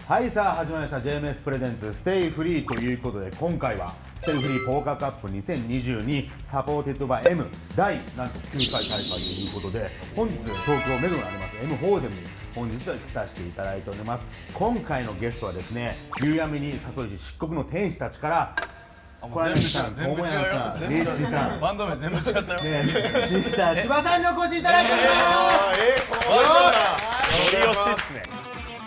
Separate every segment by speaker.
Speaker 1: はいさあ始まりました JMS プレゼンツステイフリーということで今回はステイフリーポーカーカップ2022サポーテッドバイ M 第なんと9回大会ということで本日東京メドにあります M ホーゼムに本日は来させていただいております。今回のゲストはですね夕闇に誘いし漆黒の天使たちから小柳さん、桃山さん、リッチさん、
Speaker 2: バンド名全部違ったよ。
Speaker 1: シスター千葉さんにお越しいただいております。
Speaker 3: ノリ押しっすね。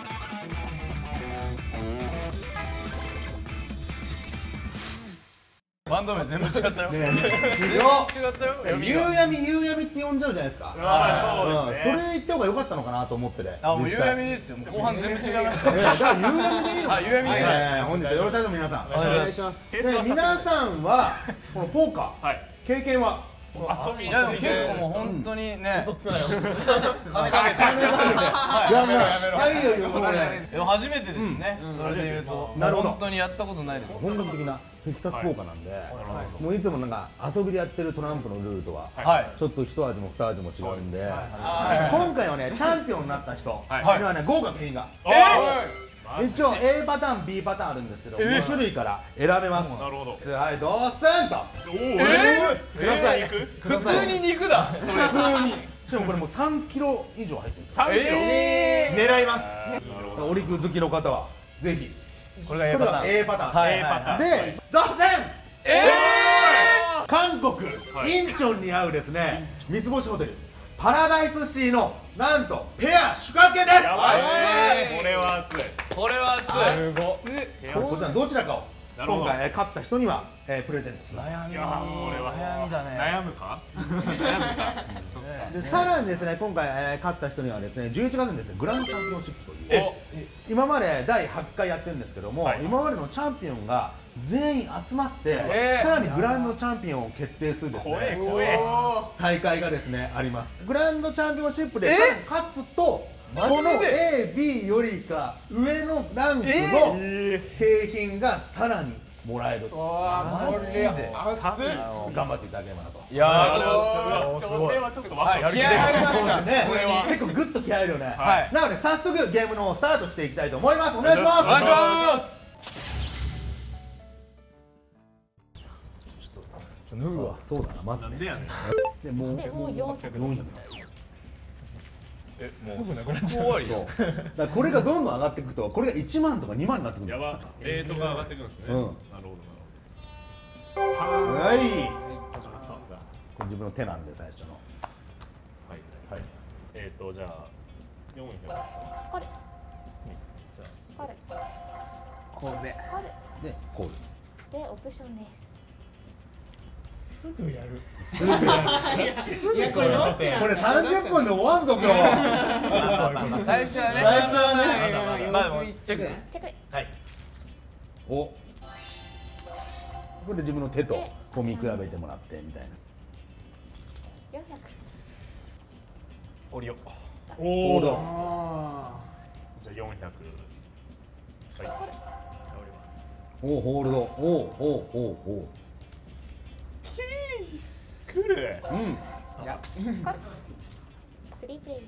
Speaker 2: バンド名全部違ったよ。
Speaker 1: ね
Speaker 2: 違ったよ。
Speaker 1: 夕闇って呼んじゃうじゃないですか。
Speaker 3: そうですね。
Speaker 1: それ言った方が良かったのかなと思ってね。
Speaker 2: あ、もう夕闇ですよ。後半全部違いました。
Speaker 1: だから夕闇でいいの。
Speaker 2: あ、夕闇で。
Speaker 1: 本日はよろしくどうも皆さん。
Speaker 2: お願いします。
Speaker 1: 皆さんはこのポーカー経験は。
Speaker 2: いやでも結構もう本当にね。嘘つくなよ。金かけて。
Speaker 1: やめろはいよもうね。
Speaker 2: 初めてですね。それで言うと。
Speaker 1: なるほど。
Speaker 2: 本当にやったことないです。
Speaker 1: 本格的なテキサスポーカーなんで、もういつもなんか遊びでやってるトランプのルールとはちょっと一味も二味も違うんで、今回はねチャンピオンになった人にはね豪華景品が。一応 A パターン B パターンあるんですけど2種類から選べます。
Speaker 3: なるほど。
Speaker 1: はいどうせんと
Speaker 2: 普通に肉だ。
Speaker 1: 普通にしかもこれもう3キロ以上入ってるんです
Speaker 3: 3キロ狙います。
Speaker 1: お肉好きの方はぜひ
Speaker 2: これが A パターン。
Speaker 1: A パターン
Speaker 3: A パターン
Speaker 1: でどうせん韓国インチョンに合うですね三つ星ホテルパラダイスシーのなんとペア宿泊券です。
Speaker 3: やばい。これは熱い。
Speaker 2: これは熱い。
Speaker 1: こちらどちらかを今回勝った人にはプレゼントする。
Speaker 2: 悩みだね。
Speaker 3: 悩むか？
Speaker 1: でさらにですね今回勝った人にはですね11月にですねグランドチャンピオンシップという今まで第8回やってるんですけども今までのチャンピオンが全員集まってさらにグランドチャンピオンを決定するですね大会がですねあります。グランドチャンピオンシップで勝つとこの A、B よりか上のランクの景品がさらにもらえると。
Speaker 2: マジで。
Speaker 1: 頑張っていただければなと。
Speaker 2: いやーちょっと
Speaker 3: これはちょっとワクワク。
Speaker 2: 気合入りました
Speaker 1: ね。結構グッと気合いるよね。なので早速ゲームの方スタートしていきたいと思います。お願いします。
Speaker 2: お願いします。
Speaker 1: 脱ぐわ。そうだな。まず
Speaker 3: なんでやねん。
Speaker 1: でもう400。
Speaker 3: もうすぐなくなっちゃう。終わりよ。
Speaker 1: だからこれがどんどん上がっていくとこれが1万とか2万になってくる。
Speaker 3: やば。レートが上がってくるんですね。なるほど。
Speaker 1: はい。これ自分の手なんで最初の。
Speaker 3: はい。じゃあ400。
Speaker 4: これ
Speaker 1: でコール。
Speaker 4: でオプションです。
Speaker 3: すぐやる。
Speaker 1: これ30分で終わんぞ今日。
Speaker 2: 最初はね。まあでもチェック。
Speaker 3: はい。
Speaker 1: お。これで自分の手とこう見比べてもらってみたいな。
Speaker 4: 400。
Speaker 2: オリオ。
Speaker 1: ホールド。
Speaker 3: じゃあ400。はい。
Speaker 1: おホールド。お。
Speaker 3: 来る。
Speaker 1: うん。
Speaker 4: これ。3プレイヤ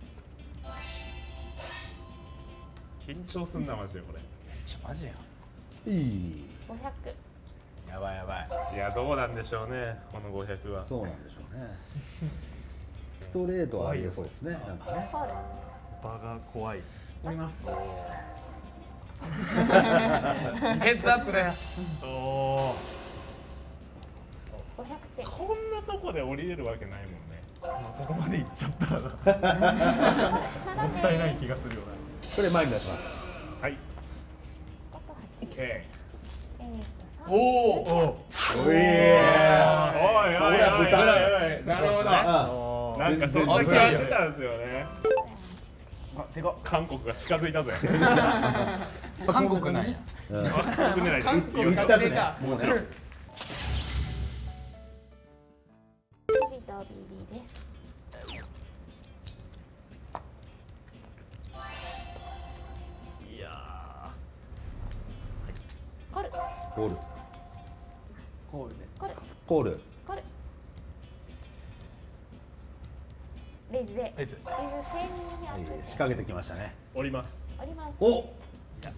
Speaker 3: 緊張すんなマジでこれ。
Speaker 2: マジや。
Speaker 1: いい。
Speaker 4: ー。500。
Speaker 2: やばいやばい。
Speaker 3: いやどうなんでしょうねこの500は。
Speaker 1: そうなんでしょうね。ストレートはありえそうですね。なんかね。
Speaker 4: コール。
Speaker 3: 場が怖い。
Speaker 2: ヘッズアップです。
Speaker 3: おお。
Speaker 4: 500点。
Speaker 3: こんなとこで降りれるわけないもんね。
Speaker 5: ここまで行っちゃったらも
Speaker 4: シャダ
Speaker 5: ったいない
Speaker 4: です。
Speaker 5: 気がするよ
Speaker 1: これ前に出します。
Speaker 3: はい。
Speaker 4: あと8。
Speaker 3: OK。
Speaker 4: 3。
Speaker 2: おお。
Speaker 1: おい。
Speaker 3: おいおいおい。
Speaker 2: なるほど。
Speaker 3: なんかそんな気がしたんですよね。
Speaker 2: てか
Speaker 3: 韓国が近づいたぜ。
Speaker 2: 韓国なんや。
Speaker 3: 韓国狙いで。
Speaker 1: 言ったぜね。
Speaker 3: もちろん。
Speaker 4: ビと BB です。
Speaker 3: いや
Speaker 4: コール。
Speaker 1: コール。
Speaker 2: コールで。
Speaker 4: コール。
Speaker 1: コール。
Speaker 4: コール。レイズで。
Speaker 2: レイズ。
Speaker 4: レイズ1200。
Speaker 1: 仕掛けてきましたね。
Speaker 3: 降ります。
Speaker 4: おります。
Speaker 1: お。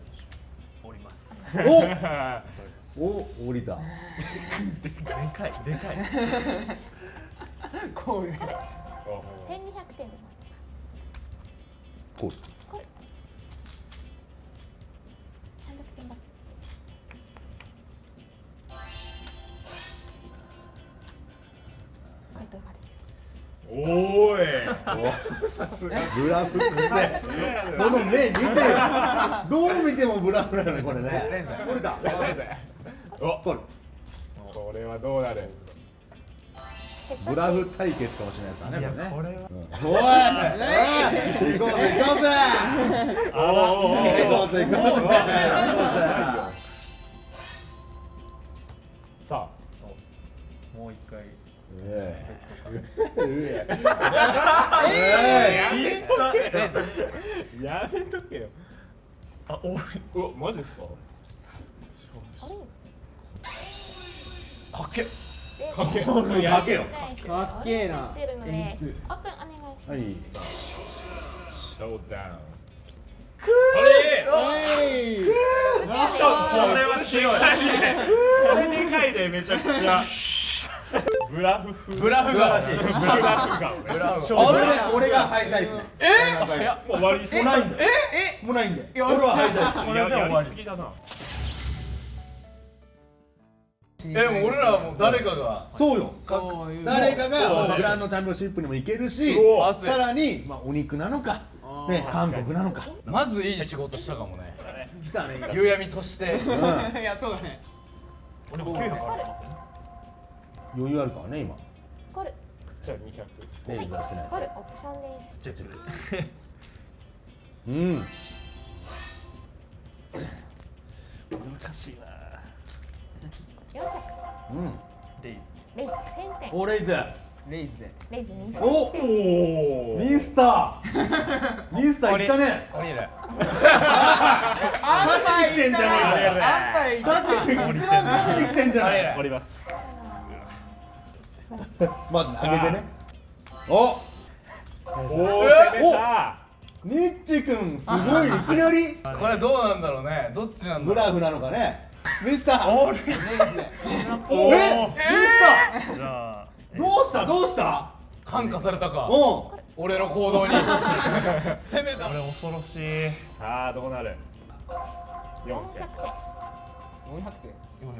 Speaker 1: お、降りた。
Speaker 5: でかいでかい。
Speaker 2: こういう。
Speaker 4: 1200点で回って
Speaker 1: こう。
Speaker 4: ます。これ300点バック。回答がある。
Speaker 3: おーい。
Speaker 1: ブラフってその目見てよ。どう見てもブラフなのねこれね。降りた。
Speaker 3: お、
Speaker 1: これ
Speaker 3: これはどうなる。
Speaker 1: ブラフ対決かもしれないですからね。
Speaker 5: これは。
Speaker 1: おい、行こうぜ行こうぜ。行こうぜ行こうぜ。
Speaker 3: さあ、
Speaker 5: もう一回。
Speaker 3: やめとけよ。
Speaker 5: あ、おい。
Speaker 3: うわ、マジですか。
Speaker 4: あれ
Speaker 2: かっけ。
Speaker 3: かけ。
Speaker 1: かけよ。
Speaker 2: かっけえな
Speaker 4: 演出。オープンお願いします。
Speaker 1: はい。
Speaker 3: ショーダウン。
Speaker 2: おい。
Speaker 3: これは強い。これでかいでめちゃくちゃ。ブラフ風。
Speaker 2: ブラフが。
Speaker 1: 素晴らしい。
Speaker 3: ブラフが。
Speaker 2: ブラフ。
Speaker 1: 俺が敗退ですね。
Speaker 3: もう終わりそう。
Speaker 1: もうないんだよ。もうないんで。俺は敗退です。
Speaker 3: これで終わりすぎだな。
Speaker 2: もう俺らはもう誰かが。
Speaker 1: そうよ。
Speaker 2: そういう。
Speaker 1: 誰かがグランドチャンピオンシップにも行けるし、さらにまあお肉なのか、ね韓国なのか。
Speaker 2: まずいい仕事したかもね。
Speaker 1: 来たね。
Speaker 2: 夕闇として。
Speaker 1: うん。
Speaker 2: いやそうだね。
Speaker 5: 俺も900ありますね。
Speaker 1: 余裕あるからね今。
Speaker 4: コル。
Speaker 3: じゃあ200。
Speaker 1: レイザーしてない
Speaker 4: コルオプションです。
Speaker 1: うん。
Speaker 3: 難しいな。
Speaker 4: 400。
Speaker 1: うん。
Speaker 5: レイ
Speaker 4: レイズ1000点。
Speaker 1: オーレイズ。
Speaker 2: レイズで。
Speaker 4: レイズ2000
Speaker 1: お
Speaker 4: 点。
Speaker 3: お
Speaker 1: ミスター。ミスターいったね。
Speaker 2: 降りる。
Speaker 1: 勝ちに来てんじゃねえか。
Speaker 2: 安牌。
Speaker 1: 勝ちに一番勝ちに来てんじゃない。
Speaker 3: 終わります。
Speaker 1: まず上げてね。お。
Speaker 3: おお、攻めた。
Speaker 1: ニッチ君すごいいきなり
Speaker 2: これどうなんだろうね。どっちなんだろう。
Speaker 1: ブラフなのかね。ミスター。
Speaker 5: オール。
Speaker 2: レイズで。
Speaker 3: お
Speaker 1: ミス
Speaker 5: じゃあ。
Speaker 1: ター。どうしたどうした。
Speaker 2: 感化されたか。
Speaker 1: おん。
Speaker 2: 俺の行動に。攻めた。
Speaker 5: 俺恐ろしい。
Speaker 3: さあどうなる。4
Speaker 4: 400
Speaker 3: 点。
Speaker 2: 400
Speaker 4: 点。
Speaker 2: 点。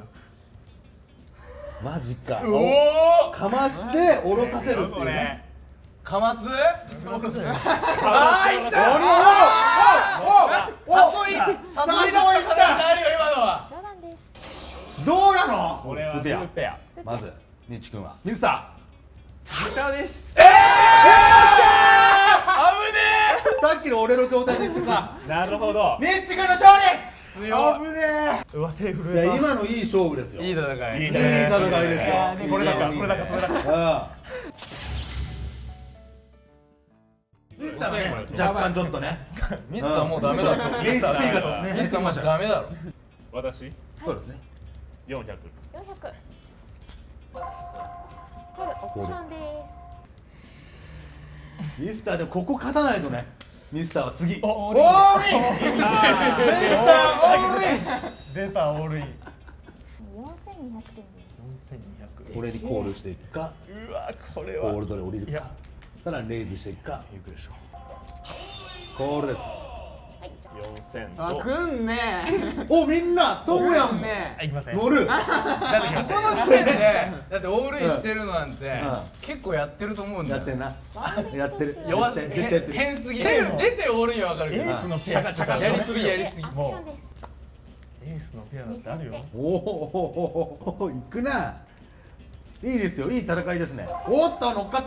Speaker 1: マジか。
Speaker 2: おお。
Speaker 1: かまして下ろさせるっていうね。
Speaker 2: かます。
Speaker 3: あ
Speaker 2: あーいった誘いだ。誘いだ。
Speaker 1: 誘い
Speaker 2: あ
Speaker 1: 来た。
Speaker 2: るよ今のは。
Speaker 4: 商談です。
Speaker 1: どうなの。
Speaker 3: これはスーペア。
Speaker 1: まずニッチ君はミスタ
Speaker 2: 豚です。
Speaker 1: ー。
Speaker 2: 危ね
Speaker 1: さっきの俺の状態でしたか。
Speaker 3: なるほど。
Speaker 1: ニッチ君の勝
Speaker 2: え。強い。
Speaker 1: 利。危ね
Speaker 5: うわ手
Speaker 1: え。い
Speaker 5: 震えた。
Speaker 1: や今のいい勝負ですよ。
Speaker 2: いい戦い。
Speaker 3: いい
Speaker 1: いい戦いですよ。
Speaker 3: これだかこれだかそれだか。
Speaker 1: ミスターはね若干ちょっとね。
Speaker 2: ミスターもうダメだ。
Speaker 1: HP がね
Speaker 2: ミスターもうダメだろ。
Speaker 3: 私
Speaker 1: そうですね。
Speaker 3: 400。
Speaker 4: 400。コルオプションです。
Speaker 1: ミスターでもここ勝たないとね。ミスターは次。オー
Speaker 2: ー
Speaker 1: ルイン。ミスターオールイン。
Speaker 5: 出たオールイン。
Speaker 4: 4200点です。
Speaker 5: 4200。
Speaker 1: これにコールしていくか、
Speaker 5: うわこれは。
Speaker 1: コールドで降りるか
Speaker 5: いや、
Speaker 1: さらにレイズしていくか。
Speaker 5: いくでしょ
Speaker 1: コールです。
Speaker 4: はい、じゃあ
Speaker 3: 4000と。
Speaker 2: くんね。
Speaker 1: お、みんなトムヤンも
Speaker 2: ね。
Speaker 5: いきません。
Speaker 1: 乗る。
Speaker 2: だってここの時点でだってオールインしてるのなんて結構やってると思うんだよ。
Speaker 1: やってんな。やってる。
Speaker 2: 弱
Speaker 1: 絶対やってる。
Speaker 2: 変すぎ。出てオールインはわかるけど。
Speaker 5: エースのペア
Speaker 2: やりすぎやりすぎ。
Speaker 4: オプションです。
Speaker 5: エースのペアだってあるよ。
Speaker 1: おお、いくな。いいですよ、いい戦いですね。おっと、乗っかった。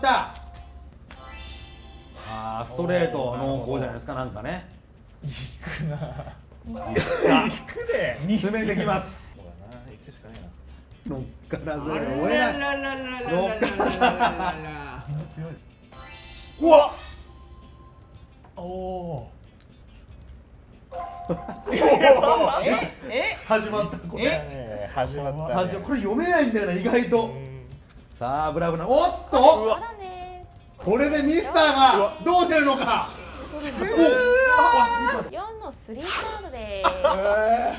Speaker 1: あー、ストレート濃厚じゃないですか、なんかね。
Speaker 5: いくな。
Speaker 3: 行くで。
Speaker 1: 詰めてきます。
Speaker 3: そうだな、行くしかね
Speaker 1: 乗っからずに追えない。乗っから
Speaker 5: みんな強い。
Speaker 1: うわっ。
Speaker 5: おお。
Speaker 1: 始まった、これ。
Speaker 3: え。始まったね。
Speaker 1: これ読めないんだよな、意外と。さあ、ブラブラ。おっ
Speaker 4: 商
Speaker 1: と。
Speaker 4: 談です。
Speaker 1: これでミスターがどう出るのか。
Speaker 4: 400 4の3カードです。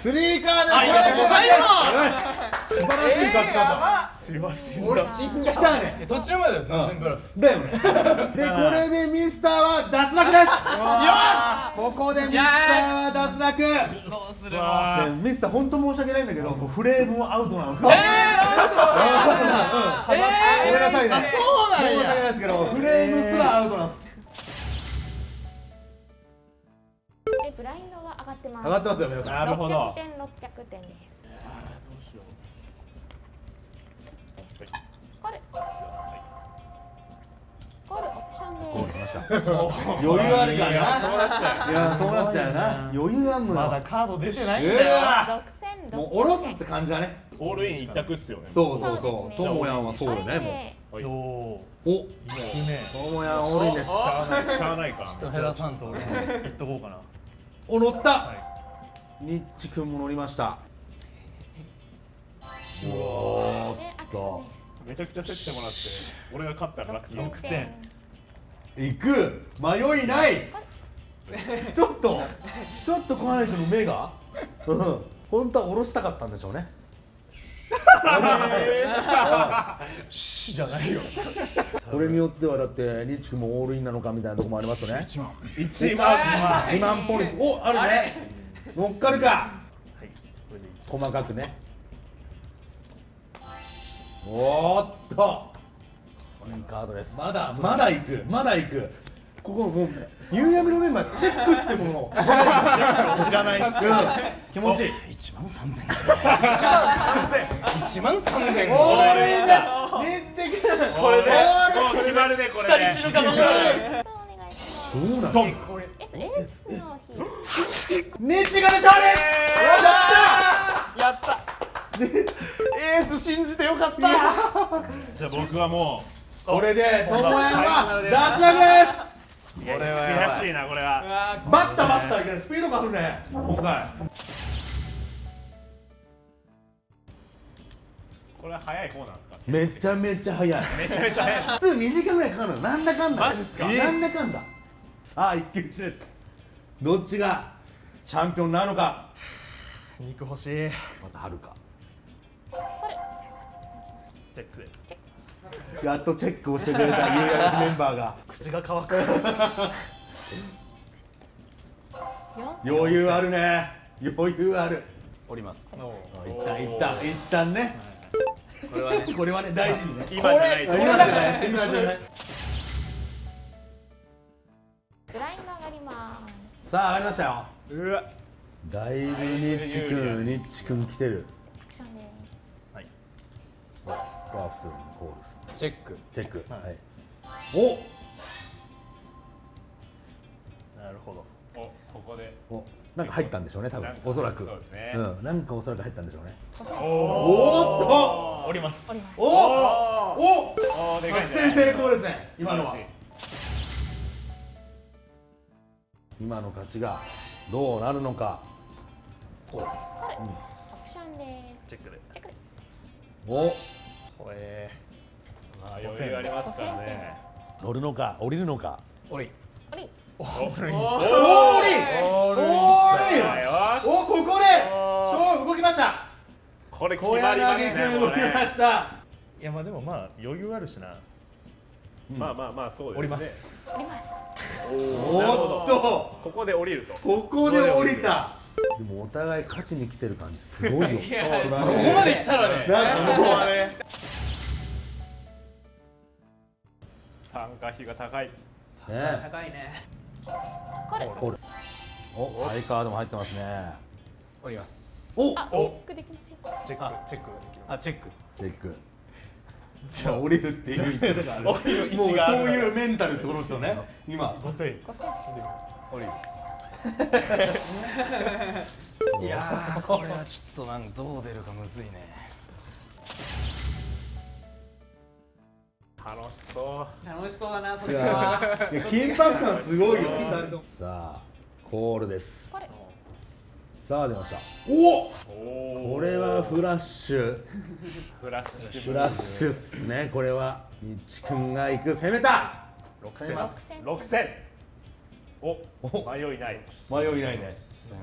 Speaker 1: スリーカード。
Speaker 3: ありがとうござい
Speaker 1: 素晴らしい勝ち方。
Speaker 5: 千葉新
Speaker 2: 俺死んだ
Speaker 1: 来たね。
Speaker 2: 途中までです全然ブラフ。
Speaker 1: だよね。でこれでミスターは脱落です。ここでミスターは脱落。
Speaker 2: どうする
Speaker 1: ミスター本当申し訳ないんだけど、フレームもアウトなんですよ。ごめんなさいね。
Speaker 2: そうなん
Speaker 1: 申し訳ない
Speaker 2: や。
Speaker 1: ですけど、フレームすらアウトなんです。
Speaker 4: ブラインドが上がってます。
Speaker 1: 上がってますよ皆さん。
Speaker 3: なるほど。
Speaker 4: 600点600点です。コールコールオプションです。
Speaker 1: 余裕あるからな。
Speaker 2: そうなっちゃう。
Speaker 1: いやそうなっちゃうな。余裕あんのよ。
Speaker 5: まだカード出てないんだよ。
Speaker 4: 6600
Speaker 1: もう下ろすって感じだね。
Speaker 3: オールイン一択っすよね。
Speaker 1: そうそうそう。ともやんはそうよねもう。
Speaker 5: おお。
Speaker 1: お、
Speaker 5: 行くね。
Speaker 1: ともやんオールインです。
Speaker 3: しゃあないか。
Speaker 2: 人減らさんと俺も。
Speaker 5: 行っとこうかな。
Speaker 1: お、乗った。
Speaker 5: は
Speaker 1: ニッチ君も乗りました。おーっ
Speaker 4: でアクション
Speaker 1: と
Speaker 4: で
Speaker 3: めちゃくちゃ競ってもらって、俺が勝ったら楽
Speaker 4: す。
Speaker 3: する。
Speaker 4: 6000点。
Speaker 1: 行く迷いない。ちょっと小原君の目が、本当は下ろしたかったんでしょうね。
Speaker 5: シッじゃないよ。
Speaker 1: これによってはだってニッチ君もオールインなのかみたいなところもありますよね。
Speaker 3: 1万。
Speaker 1: 2万ポイント。お、あるね。乗っかるか。
Speaker 5: はい。これで一
Speaker 1: 細かくね。おーっといいカードです。まだ行くここもうニューヤークのメンバーチェックってものを
Speaker 5: 知らない。
Speaker 1: 気持ちいい。
Speaker 2: 1万3000。1万3000。
Speaker 1: オールインだ。めっちゃいい。
Speaker 3: これでもう決まるねこれで。
Speaker 2: 死ぬかもしれない。
Speaker 4: お願いします。
Speaker 1: どうなの。
Speaker 3: ドン。
Speaker 4: S の日。
Speaker 1: ニッチが勝利。
Speaker 2: やった。
Speaker 5: エース信じてよかった。
Speaker 3: じゃあ僕はも
Speaker 1: これでともやんは脱落です。
Speaker 3: う悔しいなこれは。
Speaker 1: バッタいけない。スピードがあるね今回。
Speaker 3: これは早い方なんですか。
Speaker 1: めちゃめちゃ速い。
Speaker 3: めちゃめちゃ早い。
Speaker 1: 普通2時間ぐらいかかるの。なんだかんだ。
Speaker 3: マジっすか
Speaker 1: なんだかんだ。さあ一騎打ちです。どっちがチャンピオンなのか。
Speaker 5: 肉欲しい。
Speaker 1: またはるか。
Speaker 5: チェックで。
Speaker 1: やっとチェックをしてくれた有役メンバーが。
Speaker 5: 口が乾く。
Speaker 1: 余裕あるね。余裕ある。
Speaker 2: 降ります。
Speaker 1: 一旦ね。これはね大事にね。
Speaker 3: 今じゃないと。
Speaker 1: 今じゃない。
Speaker 4: ブラインド上がります。
Speaker 1: さあ上がりましたよ。
Speaker 3: うわ。
Speaker 1: だいぶニッチ君来てる。
Speaker 4: アクションです。
Speaker 5: はい。
Speaker 1: ワーフルコールス。
Speaker 2: チェック。
Speaker 1: チェック。
Speaker 5: はい
Speaker 1: はい。お。
Speaker 5: なるほど。
Speaker 3: おここで。
Speaker 1: お、なんか入ったんでしょうね、多分おそらく。
Speaker 3: そうですね。
Speaker 1: なんかおそらく入ったんでしょうね。
Speaker 3: お
Speaker 1: おっ
Speaker 5: 降ります。
Speaker 1: と。お。
Speaker 3: おでかい
Speaker 1: 作戦成功ですね。今のは。
Speaker 3: 素晴らしい
Speaker 1: 今の勝ちがどうなるのか。
Speaker 4: アクションです。
Speaker 5: チェックで。
Speaker 4: チェック。
Speaker 1: お。
Speaker 5: これ。
Speaker 3: まあ余裕ありますからね。
Speaker 1: 乗るのか降りるのか。
Speaker 2: 降り。
Speaker 4: 降り。
Speaker 1: おここで勝負動きました。
Speaker 3: これ決
Speaker 1: 小
Speaker 3: まります
Speaker 1: 柳
Speaker 3: ね
Speaker 1: 君動きました。
Speaker 5: いやまあでもまあ余裕あるしな。
Speaker 3: まあそうですね。
Speaker 5: 降ります。
Speaker 4: 降ります。
Speaker 1: おっと
Speaker 3: ここで降りると。
Speaker 1: ここで降りた。でもお互い勝ちに来てる感じすごいよ。
Speaker 2: ここまで来たらね。
Speaker 1: なんかもう
Speaker 3: 参加費が高い。
Speaker 1: ね。
Speaker 2: 高いね。
Speaker 1: コール。お、ハイカードも入ってますね。
Speaker 2: 降ります。
Speaker 1: お、
Speaker 4: あ、チェックできますよ。
Speaker 5: チェックができる。
Speaker 2: あ、チェック。
Speaker 1: チェック。じゃあ降りるっていう。
Speaker 5: 降りる意
Speaker 1: もうそう
Speaker 5: 思がある。
Speaker 1: いうメンタルってことですよね。今。
Speaker 5: 5000。
Speaker 4: 5000。
Speaker 2: 降りる。いやー、これはちょっとなんかどう出るかむずいね。
Speaker 3: 楽しそう。
Speaker 2: 楽しそうだな、そ
Speaker 1: いやー、緊迫感すごいよ。二人とも。さあ、コールです。
Speaker 4: これ。
Speaker 1: さあ出ました。おお。
Speaker 3: お
Speaker 1: これはフラッシュ。
Speaker 3: フラッシュ。
Speaker 1: フラッシュっすね。これはニッチ君が行く攻めた。
Speaker 3: 6000。
Speaker 4: 6000。
Speaker 3: お迷いない。
Speaker 1: 迷いないね。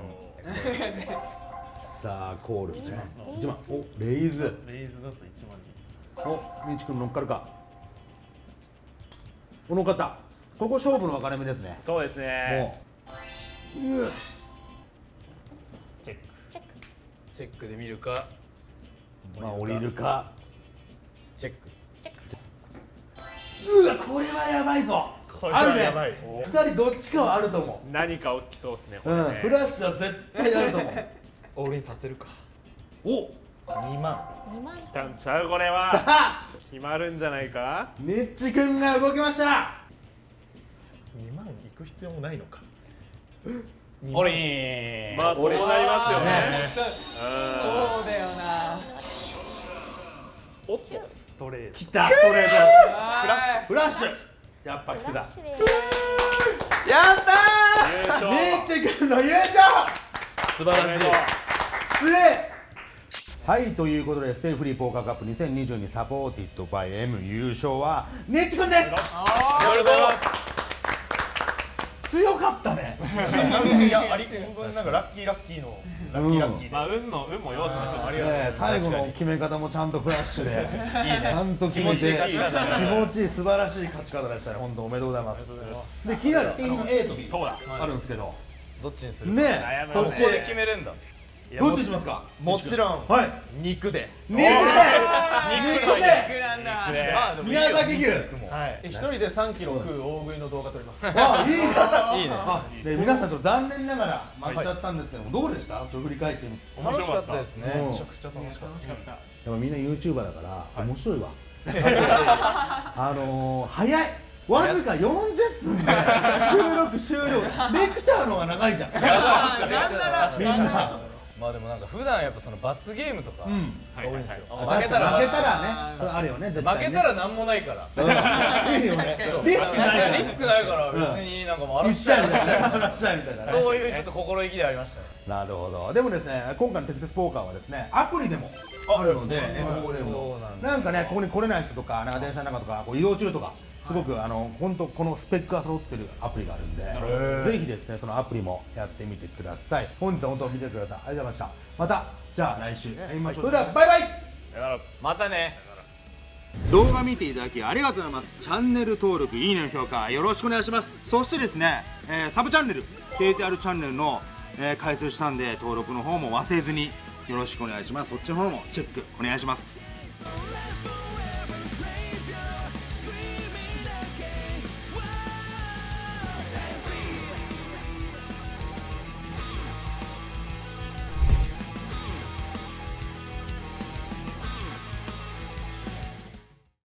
Speaker 1: さあコール1万。おレイズ。
Speaker 5: レイズだと1万に。
Speaker 1: おみーちくん乗っかるか。お乗っかった。ここ勝負の分かれ目ですね。
Speaker 3: そうですね。
Speaker 1: もう
Speaker 5: チェック。
Speaker 2: チェックで見るか
Speaker 1: まあ降りるか。
Speaker 2: チェック
Speaker 1: うわこれはやばいぞ。
Speaker 5: これ
Speaker 1: あるね
Speaker 5: はやばい。。
Speaker 1: 2人どっちかはあると思う。
Speaker 3: 何か起きそうですね。こ
Speaker 1: うん
Speaker 3: れね。
Speaker 1: フラッシュは絶対あると思う。
Speaker 5: オールインさせるか。
Speaker 1: お
Speaker 5: 2万。
Speaker 4: 2万
Speaker 3: 来たんちゃうこれは。決まるんじゃないか。
Speaker 1: ニッチくんが動きました。
Speaker 5: 2万いく必要もないのか。
Speaker 2: オリン
Speaker 3: まあそうなりますよね。
Speaker 2: そうだよな
Speaker 3: おっと。
Speaker 5: ストレート。
Speaker 1: 来たストレート。フラッシュ。やっぱ来てた。
Speaker 4: フラッシュで
Speaker 2: やった
Speaker 3: 優勝。
Speaker 1: ニッチくんの優勝。
Speaker 2: 素晴らしい
Speaker 1: すげえ。はいということでステイフリーポーカーカップ2022サポーティッドバイ M 優勝はニッチくんです。
Speaker 2: ありがとうございます
Speaker 1: 強かったね。
Speaker 5: いや、あり、本当になんかラッキーのラッキーで。
Speaker 3: まあ運も要素の一つですね。
Speaker 1: ね最後の決め方もちゃんとフラッシュでちゃんと決めて
Speaker 2: 気持ちいい勝ち方
Speaker 1: 気持ちいい素晴らしい勝ち方でしたね。本当おめでとうございます。で気になるA と B
Speaker 3: そうだ。
Speaker 1: あるんですけど
Speaker 2: どっちにする
Speaker 1: ね
Speaker 3: 悩む
Speaker 1: こっち
Speaker 2: ここで決めるんだ
Speaker 1: どっちにしますか。
Speaker 5: もちろん
Speaker 1: はい
Speaker 5: 肉で。
Speaker 1: 肉で
Speaker 2: 肉なんだ
Speaker 3: 肉で
Speaker 2: まあでもいいよ
Speaker 1: 宮崎牛。
Speaker 5: はい。一人で3キロ食う大食いの動画撮ります。
Speaker 1: あいいな。
Speaker 2: いいね
Speaker 1: あで皆さんちょっと残念ながら負けちゃったんですけどもどうでしたと振り返ってみて。
Speaker 2: 楽しかったですね
Speaker 1: うん
Speaker 5: めちゃくちゃ楽しかった。
Speaker 1: やっぱみんな YouTuber だから面白いわ。早い。わずか40分で収録終了。レクチャーの方が長いじゃん。みんな。
Speaker 2: まあでもなんか普段やっぱその罰ゲームとか
Speaker 3: はい
Speaker 2: 多いんですよ
Speaker 1: 負けた
Speaker 2: 負けたら
Speaker 1: らね、あるよね、絶対ね。
Speaker 2: 負けたらなんもないから
Speaker 1: いいよね。リスクないから。
Speaker 2: リスクないから別になんかもう荒ら
Speaker 1: 一ちゃいみたいな、
Speaker 2: な
Speaker 1: 話したいみたいなね。
Speaker 2: そういうちょっと心意気でありましたね
Speaker 1: なるほど。でもですね、今回のテクサスポーカーはですね、アプリでもあるので、M5 で
Speaker 2: そ
Speaker 1: も
Speaker 2: うなんだ
Speaker 1: なんかね、ここに来れない人とか、なんか電車の中とか、こう移動中とか。すごく本当このスペックが揃ってるアプリがあるんで、ぜひですねそのアプリもやってみてください。本日は本当見てください。ありがとうございました。またじゃあ来週会いましょう。それではバイバイ。
Speaker 3: さよなら。
Speaker 2: またね
Speaker 1: 動画見ていただきありがとうございます。チャンネル登録、いいねの評価よろしくお願いします。そしてですね、サブチャンネル KTR チャンネルの、開設したんで登録の方も忘れずによろしくお願いします。そっちの方もチェックお願いします。